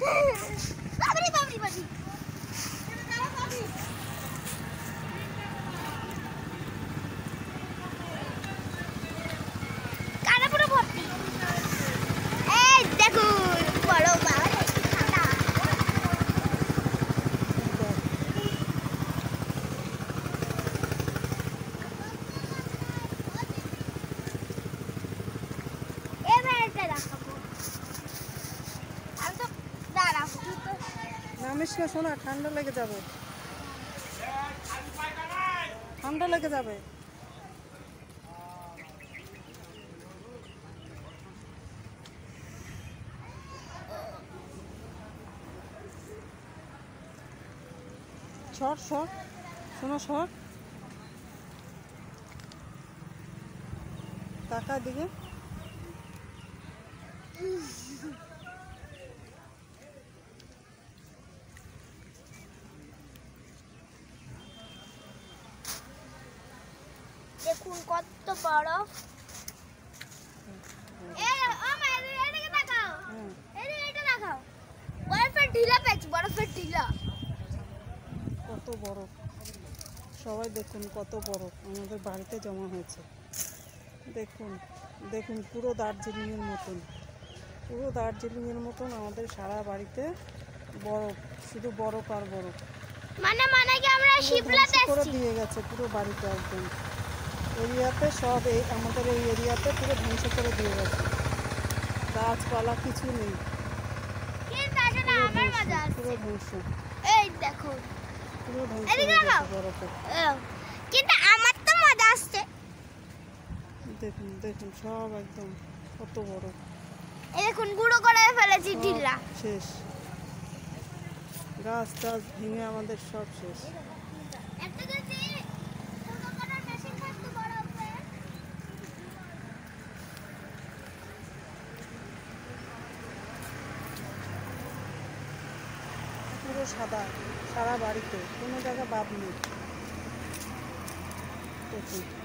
বাবরি বাবরি বাবরি কানা পুরো ভর্তি। এই দেখুন বড় বাবা ঠান্ডা। নামিস না শোনা, ঠান্ডা লেগে যাবে, ঠান্ডা লেগে যাবে। সর সর শোনা, সর, টাকা দিকে। দেখুন কত বরফ। এদিকে দেখাও, এটা দেখাও, বরফের ঢিলা পেয়েছি, বরফের ঢিলা। কত বরফ, সবাই দেখুন কত বরফ আমাদের বাড়িতে জমা হয়েছে। দেখুন দেখুন পুরো দার্জিলিংয়ের মতন, পুরো দার্জিলিংয়ের মতন আমাদের সারা বাড়িতে বরফ, শুধু বরফ আর বরফ। মানে কি আমরা শিপলাতে করে দিয়ে গেছে পুরো বাড়িতে, একদম এরিয়াতে সব, এই আমাদের এই এরিয়াতে পুরো ধ্বংস করে দিয়ে গেছে, গাছপালা কিছু নেই, পুরো ধ্বংস। এই দেখো পুরো ধ্বংস হয়ে গেছে বরফে। কিন্তু আমার তো মজা আসছে। দেখুন দেখুন সব একদম কত বরফ। এই দেখুন গুঁড়ো করে ফেলেছি ঢিলা, শেষ, গাছ টাছ ভেঙে আমাদের সব শেষ। পুরো সাদা, সারা বাড়িতে কোনো জায়গা বাদ নেই। দেখুন